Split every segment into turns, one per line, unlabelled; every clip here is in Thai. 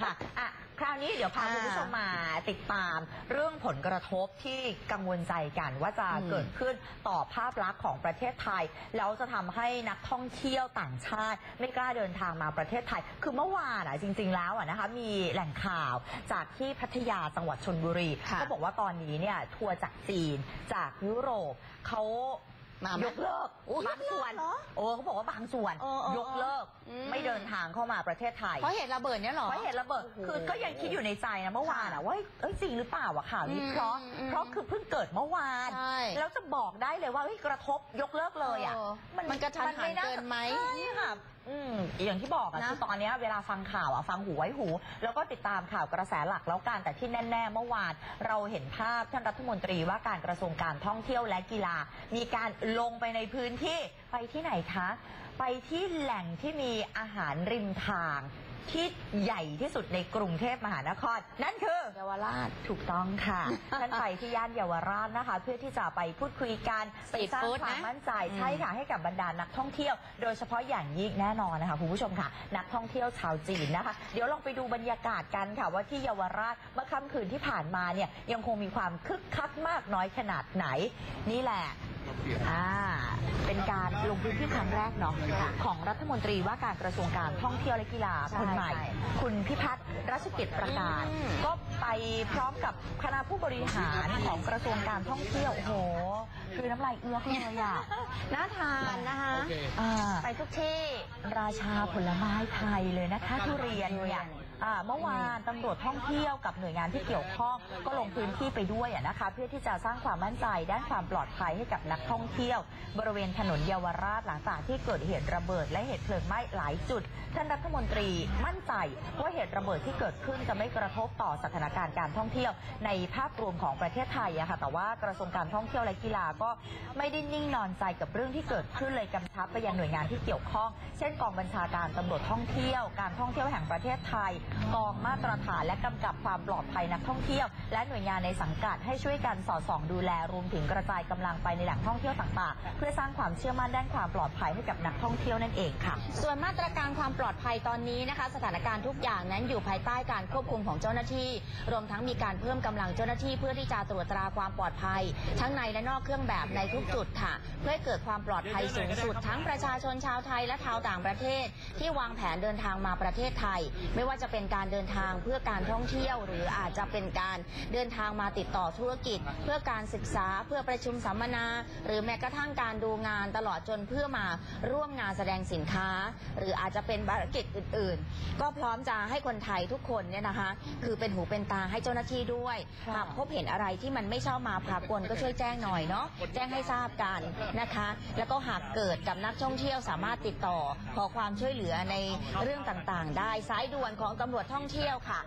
ค่ะคราวนี้เดี๋ยวพาคุณผู้ชมมาติดตามเรื่องผลกระทบที่กังวลใจกันว่าจะเกิดขึ้นต่อภาพลักษณ์ของประเทศไทยแล้วจะทำให้นักท่องเที่ยวต่างชาติไม่กล้าเดินทางมาประเทศไทยคือเมื่อวานจริงๆแล้วนะคะมีแหล่งข่าวจากที่พัทยาจังหวัดชลบุรีเขาบอกว่าตอนนี้เนี่ยทัวร์จากจีนจากยุโรปเขายกเลิกบางส่วนเขาบอกว่าบางส่วนยกเลิกไม่เดินทางเข้ามาประเทศไทย
เพราะเหตุระเบิดเนี่ยหรอ
เพราะเหตุระเบิดคือก็ยังคิดอยู่ในใจนะเมื่อวานว่าจริงหรือเปล่าข่าวนี้เพราะคือเพิ่งเกิดเมื่อวานแล้วจะบอกได้เลยว่ากระทบยกเลิกเลย
มันกระทันหันเกินไหม
ใช่ค่ะอย่างที่บอกคือตอนนี้เวลาฟังข่าวฟังหูไว้หูแล้วก็ติดตามข่าวกระแสหลักแล้วกันแต่ที่แน่ๆเมื่อวานเราเห็นภาพท่านรัฐมนตรีว่าการกระทรวงการท่องเที่ยวและกีฬามีการลงไปในพื้นที่ไปที่ไหนคะไปที่แหล่งที่มีอาหารริมทางที่ใหญ่ที่สุดในกรุงเทพมหานครนั่นคือ
เยาวราช
ถูกต้องค่ะ ท่านไปที่ย่านเยาวราชนะคะเพื่อที่จะไปพูดคุยกันไปสร้างความมั่นใจใช่ค่ะให้กับบรรดานักท่องเที่ยวโดยเฉพาะอย่างยิ่งแน่นอนนะคะคุณผู้ชมค่ะนักท่องเที่ยวชาวจีนนะคะเดี๋ยวลองไปดูบรรยากาศกันค่ะว่าที่เยาวราชเมื่อค่ำคืนที่ผ่านมาเนี่ยยังคงมีความคึกคักมากน้อยขนาดไหนนี่แหละเป็นการลงพื้นที่ครั้งแรกเนาะของรัฐมนตรีว่าการกระทรวงการท่องเที่ยวและกีฬาคนใหม่คุณพิพัฒน์รัชกิจประการก็ไปพร้อมกับคณะผู้บริหารของกระทรวงการท่องเที่ยวโอ้โหคือน้ำลายเอื้อกเลย
น่าทานนะคะไปทุกที่
ราชาผลไม้ไทยเลยนะคะทุเรียนเนี่ยเมื่อวานตำรวจท่องเที่ยวกับหน่วยงานที่เกี่ยวข้องก็ลงพื้นที่ไปด้วยนะคะเพื่อที่จะสร้างความมั่นใจด้านความปลอดภัยให้กับนักท่องเที่ยวบริเวณถนนเยาวราชหลังจากที่เกิดเหตุระเบิดและเหตุเพลิงไหม้หลายจุดท่านรัฐมนตรีมั่นใจว่าเหตุระเบิดที่เกิดขึ้นจะไม่กระทบต่อสถานการณ์การท่องเที่ยวในภาพรวมของประเทศไทยค่ะแต่ว่ากระทรวงการท่องเที่ยวและกีฬาก็ไม่ได้นิ่งนอนใจกับเรื่องที่เกิดขึ้นเลยกำชับไปยังหน่วยงานที่เกี่ยวข้องเช่นกองบัญชาการตำรวจท่องเที่ยวการท่องเที่ยวแห่งประเทศไทยกองมาตรฐานและกำกับความปลอดภัยนักท่องเที่ยวและหน่วยงานในสังกัดให้ช่วยกันสอดส่องดูแลรวมถึงกระจายกำลังไปในแหล่งท่องเที่ยวต่างๆเพื่อสร้างความเชื่อมั่นด้านความปลอดภัยให้กับนักท่องเที่ยวนั่นเองค่ะ
ส่วนมาตรการความปลอดภัยตอนนี้นะคะสถานการณ์ทุกอย่างนั้นอยู่ภายใต้การควบคุมของเจ้าหน้าที่รวมทั้งมีการเพิ่มกำลังเจ้าหน้าที่เพื่อที่จะตรวจตราความปลอดภัยทั้งในและนอกเครื่องแบบในทุกจุดค่ะเพื่อให้เกิดความปลอดภัยสูงสุดทั้งประชาชนชาวไทยและชาวต่างประเทศที่วางแผนเดินทางมาประเทศไทยไม่ว่าจะเป็นการเดินทางเพื่อการท่องเที่ยวหรืออาจจะเป็นการเดินทางมาติดต่อธุรกิจเพื่อการศึกษาเพื่อประชุมสัมมนาหรือแม้กระทั่งการดูงานตลอดจนเพื่อมาร่วมงานแสดงสินค้าหรืออาจจะเป็นภารกิจอื่นๆก็พร้อมจะให้คนไทยทุกคนเนี่ยนะคะคือเป็นหูเป็นตาให้เจ้าหน้าที่ด้วยหากพบเห็นอะไรที่มันไม่ชอบมาพากลก็ช่วยแจ้งหน่อยเนาะแจ้งให้ทราบกันนะคะแล้วก็หากเกิดกับนักท่องเที่ยวสามารถติดต่อขอความช่วยเหลือในเรื่องต่างๆได้สายด่วนของตำรวจท่องเที่ยวค่ะ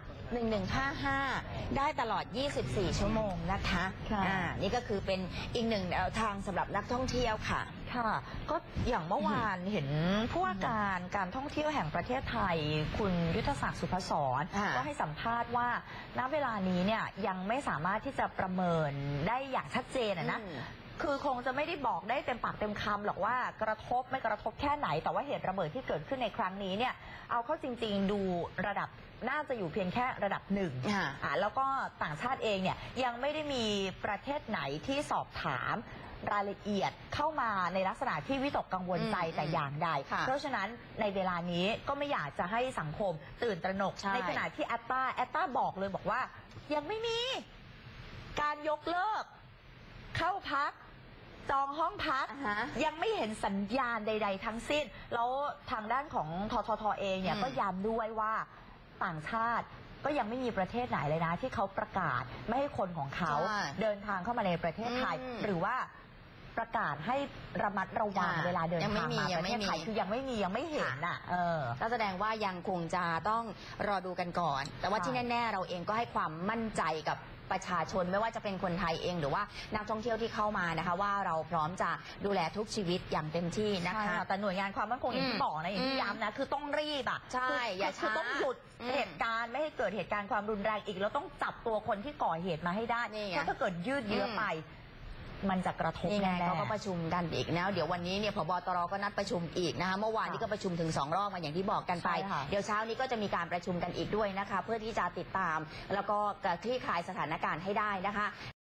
1155ได้ตลอด24ชั่วโมงนะคะนี่ก็คือเป็นอีกหนึ่งแนวทางสำหรับนักท่องเที่ยวค่ะ
ค่ะก็อย่างเมื่อวานเห็นผู้ว่าการท่องเที่ยวแห่งประเทศไทยคุณยุทธศักดิ์สุภศรก็ให้สัมภาษณ์ว่าณเวลานี้เนี่ยยังไม่สามารถที่จะประเมินได้อย่างชัดเจนนะคือคงจะไม่ได้บอกได้เต็มปากเต็มคำหรอกว่ากระทบไม่กระทบแค่ไหนแต่ว่าเหตุระเบิดที่เกิดขึ้นในครั้งนี้เนี่ยเอาเข้าจริงๆดูระดับน่าจะอยู่เพียงแค่ระดับหนึ่งแล้วก็ต่างชาติเองเนี่ยยังไม่ได้มีประเทศไหนที่สอบถามรายละเอียดเข้ามาในลักษณะที่วิตกกังวลใจแต่อย่างใดเพราะฉะนั้นในเวลานี้ก็ไม่อยากจะให้สังคมตื่นตระหนกในขณะที่แอตตาบอกเลยบอกว่ายังไม่มีการยกเลิกเข้าพักจองห้องพักยังไม่เห็นสัญญาณใดๆทั้งสิ้นแล้วทางด้านของททเองเนี่ยก็ย้ำด้วยว่าต่างชาติก็ยังไม่มีประเทศไหนเลยนะที่เขาประกาศไม่ให้คนของเขาเดินทางเข้ามาในประเทศไทยหรือว่าประกาศให้ระมัดระวังเวลาเดินทางมาประเทศไทยคือยังไม่เห็นน่ะ
ก็แสดงว่ายังคงจะต้องรอดูกันก่อนแต่ว่าที่แน่ๆเราเองก็ให้ความมั่นใจกับประชาชนไม่ว่าจะเป็นคนไทยเองหรือว่านักท่องเที่ยวที่เข้ามานะคะว่าเราพร้อมจะดูแลทุกชีวิตอย่างเต็มที่นะคะ
แต่หน่วยงานความมั่นคงอย่างที่บอกนะอย่างที่ย้ำนะคือต้องรีบ
ใช่อย่าช้า
คือต้องหยุดเหตุการณ์ไม่ให้เกิดเหตุการณ์ความรุนแรงอีกแล้วต้องจับตัวคนที่ก่อเหตุมาให้ได้เพราะถ้าเกิดยืดเยื้อไปมันจะกระทบ
นี่ไง
แน่ๆ
เขาก็ประชุมกันอีกนะเดี๋ยววันนี้เนี่ยผบ.ตร.ก็นัดประชุมอีกนะคะเมื่อวานนี้ก็ประชุมถึง2 รอบมาอย่างที่บอกกันไป
ใช่ค่ะ
เดี๋ยวเช้านี้ก็จะมีการประชุมกันอีกด้วยนะคะเพื่อที่จะติดตามแล้วก็คลี่คลายสถานการณ์ให้ได้นะคะ